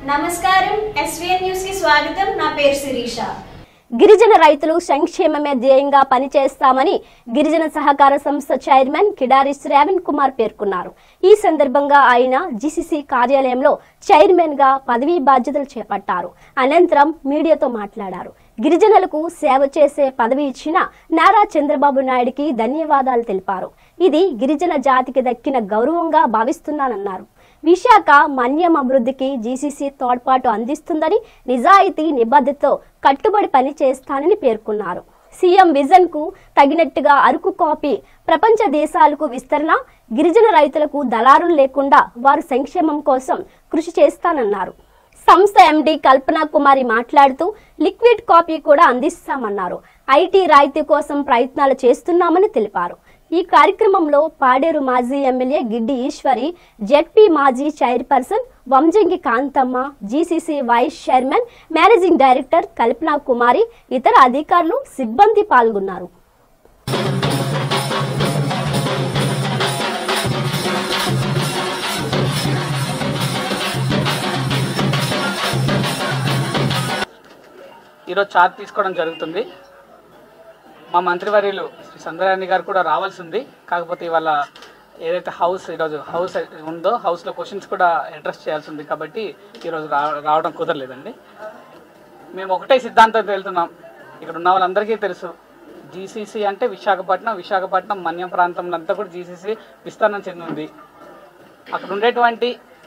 నమస్కారం SVN news కి స్వాగతం. నా పేరు శిరీష. గిరిజన రైతులు సంక్షేమమే ధ్యేయంగా పనిచేస్తామని గిరిజన సహకార సంస్థ చైర్మన్ కిడారి శ్రావణ్ కుమార్ పేర్కొన్నారు. ఈ సందర్భంగా ఆయన జీసీసీ కార్యాలయంలో చైర్మన్ గా పదవీ బాధ్యతలు చేపట్టారు. అనంతరం మీడియాతో మాట్లాడారు. గిరిజనులకు సేవ చేసే పదవి ఇచ్చిన నారా చంద్రబాబు నాయుడికి ధన్యవాదాలు తెలిపారు. ఇది గిరిజన జాతికి దక్కిన గౌరవంగా భావిస్తున్నానన్నారు. విశాఖ మన్యం అభివృద్ధికి జీసీసీ తోడ్పాటు అందిస్తుందని, నిజాయితీ నిబద్ధతతో కట్టుబడి పనిచేస్తానని పేర్కొన్నారు. సీఎం విజన్ కు తగినట్టుగా అరకు కాఫీ ప్రపంచ దేశాలకు విస్తరణ, గిరిజన రైతులకు దళారులు లేకుండా వారి సంక్షేమం కోసం కృషి చేస్తానన్నారు. సంస్థ ఎండీ కల్పనా కుమారి మాట్లాడుతూ లిక్విడ్ కాఫీ కూడా అందిస్తామన్నారు. ఐటీ రాయితీ కోసం ప్రయత్నాలు చేస్తున్నామని తెలిపారు. ఈ కార్యక్రమంలో పాడేరు మాజీ ఎమ్మెల్యే గిడ్డి ఈశ్వరి, జెడ్పీ మాజీ chairperson Vanjangi Kanthamma, GCC vice chairman managing director Kalpana Kumari, ఇతర అధికారులు, సిబ్బంది పాల్గొన్నారు. ఈరోజు చార్జ్ తీసుకోవడం జరుగుతుంది. మా మంత్రివర్యులు శ్రీ సంధ్రారాణి గారు కూడా రావాల్సి ఉంది. కాకపోతే ఇవాళ ఏదైతే ఈరోజు హౌస్ ఉందో హౌస్లో క్వశ్చన్స్ కూడా అడ్రస్ చేయాల్సి ఉంది కాబట్టి ఈరోజు రావడం కుదరలేదండి. మేము ఒకటే సిద్ధాంతంతో వెళ్తున్నాం. ఇక్కడ ఉన్న వాళ్ళందరికీ తెలుసు, జీసీసీ అంటే విశాఖపట్నం మన్యం ప్రాంతంలో అంతా కూడా జీసీసీ విస్తరణ చెందింది. అక్కడ ఉండేటువంటి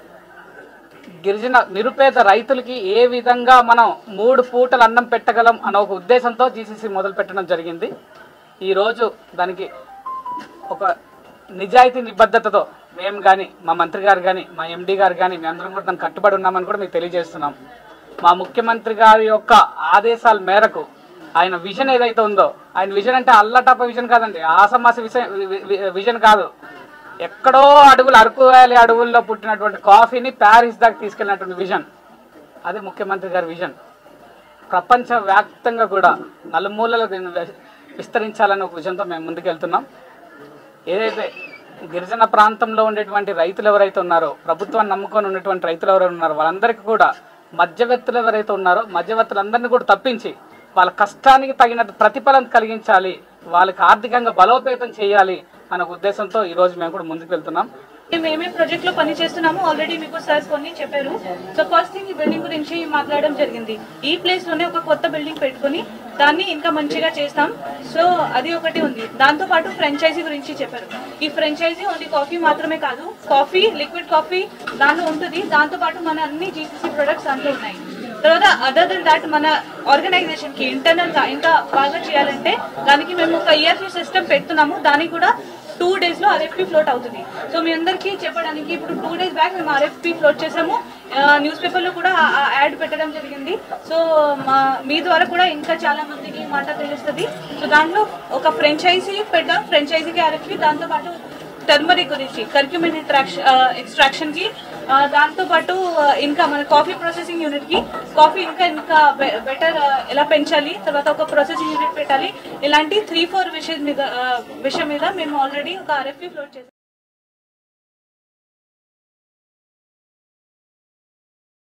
గిరిజన నిరుపేద రైతులకి ఏ విధంగా మనం 3 పూటలు అన్నం పెట్టగలం అన్న ఒక ఉద్దేశంతో జీసీసీ మొదలు పెట్టడం జరిగింది. ఈరోజు దానికి ఒక నిజాయితీ నిబద్ధతతో మేము కానీ, మా మంత్రి గారు కానీ, మా ఎండీ గారు కానీ మేమందరం కూడా దానికి కట్టుబడి ఉన్నామని కూడా మీకు తెలియజేస్తున్నాం. మా ముఖ్యమంత్రి గారి యొక్క ఆదేశాల మేరకు ఆయన విజన్ ఏదైతే ఉందో, ఆయన విజన్ అంటే అల్లటప్ప విజన్ కాదండి, ఆసమాస విజన్ కాదు. ఎక్కడో అరకు వ్యాలీ అడవుల్లో పుట్టినటువంటి కాఫీని ప్యారిస్ దాకా తీసుకెళ్ళినటువంటి విజన్, అది ముఖ్యమంత్రి గారి విజన్. ప్రపంచవ్యాప్తంగా కూడా నలుమూలలు విస్తరించాలనే ఒక విజన్తో మేము ముందుకెళ్తున్నాం. ఏదైతే గిరిజన ప్రాంతంలో ఉండేటువంటి రైతులు ఎవరైతే ఉన్నారో, ప్రభుత్వాన్ని నమ్ముకొని ఉన్నటువంటి రైతులు ఎవరైతే ఉన్నారో వాళ్ళందరికీ కూడా మధ్యవర్తులు ఎవరైతే ఉన్నారో మధ్యవర్తులందరినీ కూడా తప్పించి వాళ్ళ కష్టానికి తగిన ప్రతిఫలం కలిగించాలి, వాళ్ళకి ఆర్థికంగా బలోపేతం చేయాలి అనే ఉద్దేశంతో ఈరోజు మేము కూడా ముందుకు వెళ్తున్నాం. మేమే ప్రాజెక్ట్ లో పని చేస్తున్నాము. ఆల్రెడీ మీకు సార్ కొన్ని చెప్పారు. సో ఫస్ట్ థింగ్ ఈ బిల్డింగ్ గురించి మాట్లాడడం జరిగింది. ఈ ప్లేస్ లోనే ఒక కొత్త బిల్డింగ్ పెట్టుకుని దాన్ని ఇంకా మంచిగా చేస్తాం. సో అది ఒకటి ఉంది. దాంతో పాటు ఫ్రాంచైజీ గురించి చెప్పారు. ఈ ఫ్రాంచైజీ ఓన్లీ కాఫీ మాత్రమే కాదు, కాఫీ, లిక్విడ్ కాఫీ దాంట్లో ఉంటుంది. దాంతో పాటు మన అన్ని జీసీసీ ప్రొడక్ట్స్ దాంట్లో ఉన్నాయి. తర్వాత అదర్ దెన్ దాట్ మన ఆర్గనైజేషన్ కి ఇంటర్నల్ గా ఇంకా బాగా చేయాలంటే దానికి మేము ఒక ERP సిస్టమ్ పెడుతున్నాము. దానికి కూడా 2 days లో RFP ఫ్లోట్ అవుతుంది. సో మీ అందరికీ చెప్పడానికి ఇప్పుడు 2 days బ్యాక్ మేము RFP ఫ్లోట్ చేసాము. న్యూస్ పేపర్లో కూడా యాడ్ పెట్టడం జరిగింది. సో మీ ద్వారా కూడా ఇంకా చాలా మందికి మాట తెలుస్తుంది. సో దాంట్లో ఒక ఫ్రాంచైజీ పెడదాం. ఫ్రాంచైజీకి RFP, దాంతోపాటు టర్మరిక్ గురించి కర్క్యూమిన్ ఎక్స్ట్రాక్షన్ కి, దాంతోపాటు ఇంకా మన కాఫీ ప్రాసెసింగ్ యూనిట్ కి కాఫీ ఇంకా బెటర్ ఎలా పెంచాలి, తర్వాత ఒక ప్రాసెసింగ్ యూనిట్ పెట్టాలి. ఇలాంటి 3-4 విషయం మీద మేము ఆల్రెడీ ఒక RFP ఫ్లోట్ చేసాం.